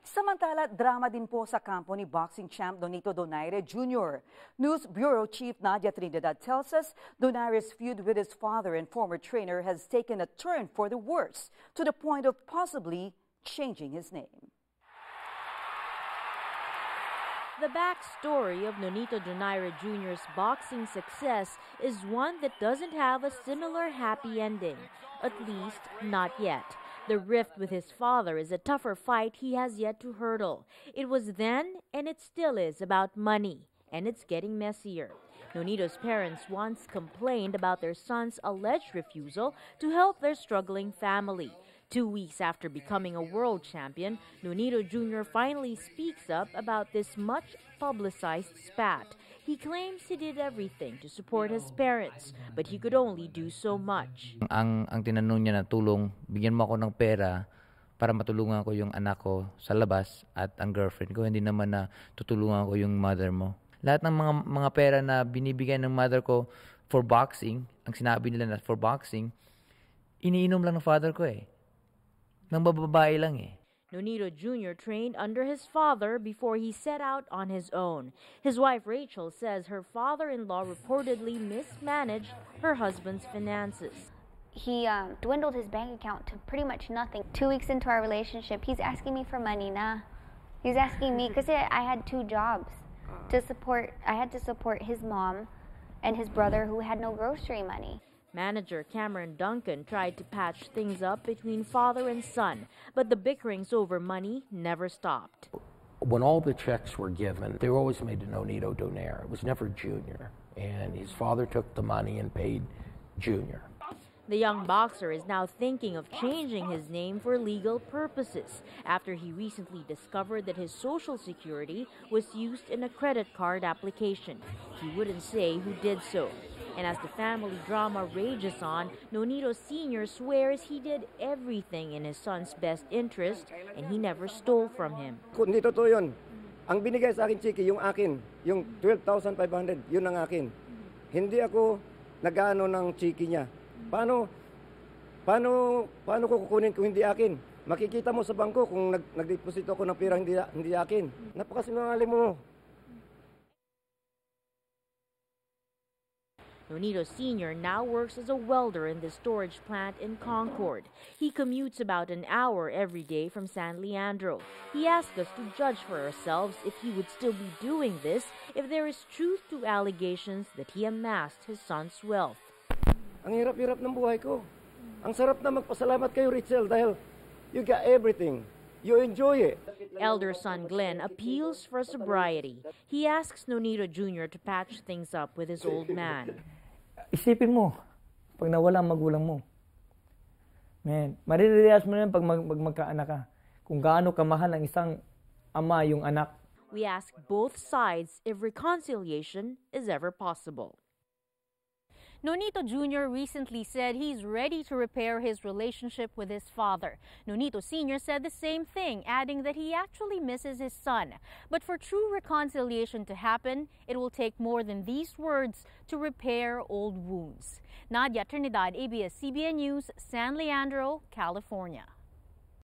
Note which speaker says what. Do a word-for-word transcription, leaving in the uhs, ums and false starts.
Speaker 1: Samantala, drama din po sa kampo ni boxing champ Nonito Donaire Junior News Bureau Chief Nadia Trinidad tells us Donaire's feud with his father and former trainer has taken a turn for the worse, to the point of possibly changing his name.
Speaker 2: The backstory of Nonito Donaire Junior's boxing success is one that doesn't have a similar happy ending, at least not yet. The rift with his father is a tougher fight he has yet to hurdle. It was then, and it still is, about money, and it's getting messier. Nonito's parents once complained about their son's alleged refusal to help their struggling family. Two weeks after becoming a world champion, Nonito Junior finally speaks up about this much-publicized spat. He claims he did everything to support his parents, but he could only do so much.
Speaker 3: Ang, ang tinanong niya na tulong, bigyan mo ako ng pera para matulungan ko yung anak ko sa labas at ang girlfriend ko. Hindi naman na tutulungan ko yung mother mo. Lahat ng mga, mga pera na binibigyan ng mother ko for boxing, ang sinabi nila na for boxing, iniinom lang ng father ko eh. Nang bababae lang eh.
Speaker 2: Nonito Junior trained under his father before he set out on his own. His wife Rachel says her father-in-law reportedly mismanaged her husband's finances.
Speaker 4: He um, dwindled his bank account to pretty much nothing. Two weeks into our relationship, he's asking me for money na. He's asking me, because I had two jobs to support. I had to support his mom and his brother who had no grocery money.
Speaker 2: Manager Cameron Duncan tried to patch things up between father and son, but the bickerings over money never stopped.
Speaker 5: When all the checks were given, they were always made to Nonito Donaire. It was never Junior. And his father took the money and paid Junior.
Speaker 2: The young boxer is now thinking of changing his name for legal purposes after he recently discovered that his social security was used in a credit card application. He wouldn't say who did so. And as the family drama rages on, Nonito Senior swears he did everything in his son's best interest and he never stole from him.
Speaker 6: Hindi totoo yun. Ang binigay sa akin, Chiki, yung akin, yung twelve thousand five hundred, yun ang akin. Hindi ako nag-ano ng Chiki niya. Paano, paano, paano ko kukunin kung hindi akin? Makikita mo sa bangko kung nag, nag-deposito ako ng pera hindi, hindi akin. Napakasinungaling mo.
Speaker 2: Nonito Senior now works as a welder in the storage plant in Concord. He commutes about an hour every day from San Leandro. He asked us to judge for ourselves if he would still be doing this if there is truth to allegations that he amassed his son's wealth.
Speaker 6: Ang hirap-hirap ng buhay ko. Ang sarap na magpasalamat kayo, Richel, dahil you got everything. You enjoy it.
Speaker 2: Elder son Glenn appeals for sobriety. He asks Nonito Junior to patch things up with his old man.
Speaker 7: Isipin mo, pag nawala ang magulang mo. Man, maririyas mo na yan pag mag magkaanak ka. Kung gaano kamahal ang isang ama yung anak.
Speaker 2: We ask both sides if reconciliation is ever possible.
Speaker 8: Nonito Junior recently said he's ready to repair his relationship with his father. Nonito Senior said the same thing, adding that he actually misses his son. But for true reconciliation to happen, it will take more than these words to repair old wounds. Nadia Trinidad, A B S C B N News, San Leandro, California.